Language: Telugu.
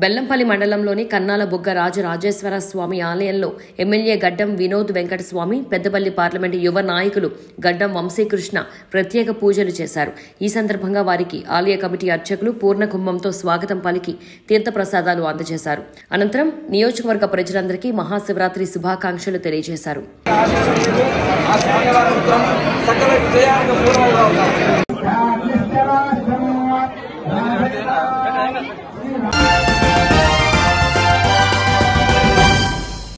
బెల్లంపల్లి మండలంలోని కన్నాల బుగ్గ రాజరాజేశ్వర స్వామి ఆలయంలో ఎమ్మెల్యే గడ్డం వినోద్ వెంకటస్వామి, పెద్దపల్లి పార్లమెంటు యువ నాయకులు గడ్డం వంశీకృష్ణ ప్రత్యేక పూజలు చేశారు. ఈ సందర్భంగా వారికి ఆలయ కమిటీ అర్చకులు పూర్ణ కుంభంతో స్వాగతం పలికి తీర్థప్రసాదాలు అందజేశారు. అనంతరం నియోజకవర్గ ప్రజలందరికీ మహాశివరాత్రి శుభాకాంక్షలు తెలియజేశారు.